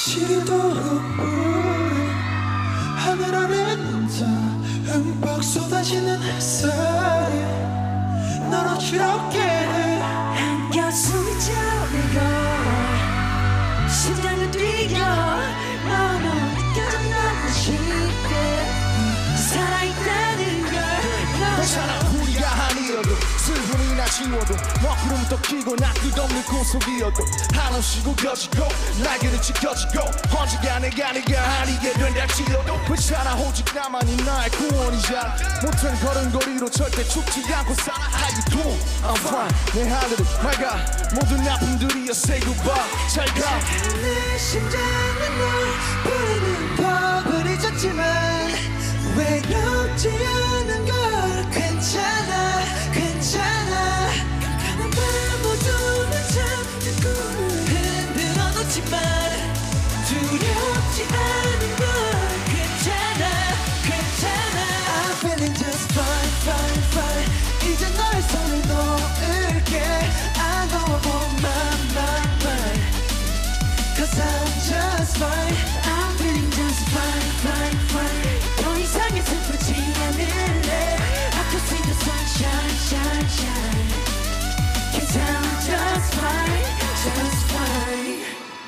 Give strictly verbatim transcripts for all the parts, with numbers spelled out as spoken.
지도록 하늘 아래 혼자 흠뻑 쏟아지는 햇살이 널 어지럽게 해. 한겨 숨이 차오르고 심장을 뛰겨 너무 느껴져 너무 쉽게 살아있다는 걸 괜찮아 우리가 아니어도 슬픔이나 지워도 먹구름도 키고 나 끝없는 꿈속이어도 한없이 구겨지고 날개는 지켜지고 언젠가 내가 네가 아니게 된달지어도 괜찮아 오직 나만이 나의 구원이잖아 못한 걸음걸이로 절대 죽지 않고 살아 How you doing? I'm fine 내 하늘은 맑아 모든 아픔들이여 say goodbye 잘가 내 심장은 널 부르는 법을 잊었지만 외롭지 않은 걸 괜찮아 괜찮아 깜깜한 밤 어두운 잠든 꿈을 흔들어 놓지만 두렵지 않은 걸 괜찮아 괜찮아 I'm feeling just fine fine fine 이제 너의 손을 놓을게 I know I'm on my my mind Cause I'm just fine I'm feeling just fine fine fine 더 이상의 슬프지 않을래 I can see the sunshine shine shine Cause I'm just fine just fine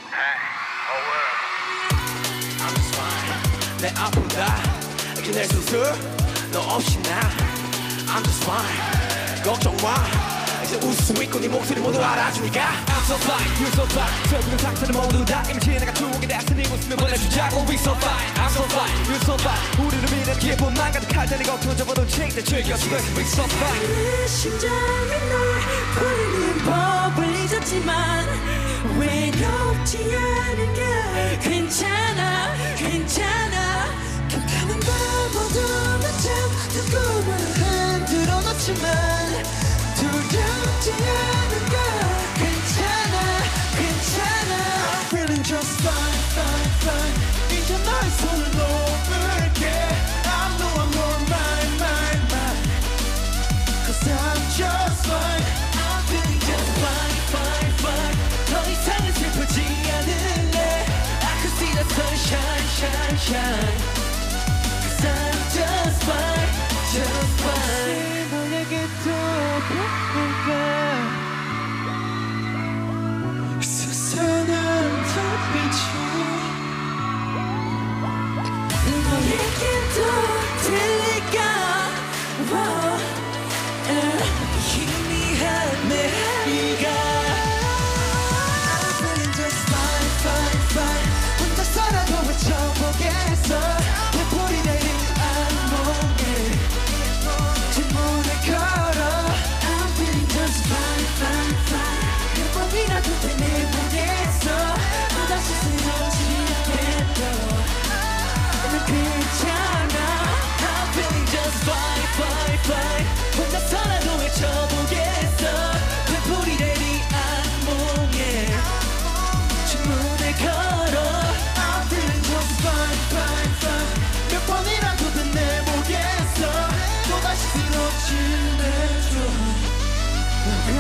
I'm just fine 내 아픔다 그날 수술 너 없이 나 I'm just fine 걱정 마 이제 웃을 수 있고 네 목소리 모두 알아주니까 I'm so fine, you're so fine 저그런 상태는 모두 다 이미 지나가 추억이 됐으니 네 웃으며 보내주자고 We so fine, I'm so fine, you're so fine 우리를 믿는 기분만 가득할 테니 걱정 접어도 책대 즐겨주고 We so fine 내 심장이 널 부르는 법을 잊었지만 외롭지 않은 게 괜찮아 괜찮아 깜깜한 밤 어두운 잠든 꿈을 흔들어 놓지만 두렵지 않은 걸 괜찮아 괜찮아 I'm feeling just fine fine fine 이제 너의 손을 놓을게 I know I'm on my my my Cause I'm just fine I'm feeling just fine fine fine 더 이상은 슬프지 않을래 I can see the sunshine shine shine Cause I'm just fine just fine 너에게 또 보낼까 수선한 달빛이 너에게 또 들릴까 wow. 희미한 내 네가 I'm feeling just fine fine fine 혼자서라도 외쳐보겠어 내 볼이 내린 악몽에 질문을 걸어 I'm feeling just fine fine fine 몇 번이라도 되뇌보겠어 또다시 쓰러지지 않겠다 난 괜찮아 I'm feeling just fine fine fine 혼자서라도 외쳐보겠어 되풀이 내린 악몽에 질문을 걸어 I'm feeling just fine fine fine 몇 번이라도 되뇌보겠어 또다시 쓰러지네 좀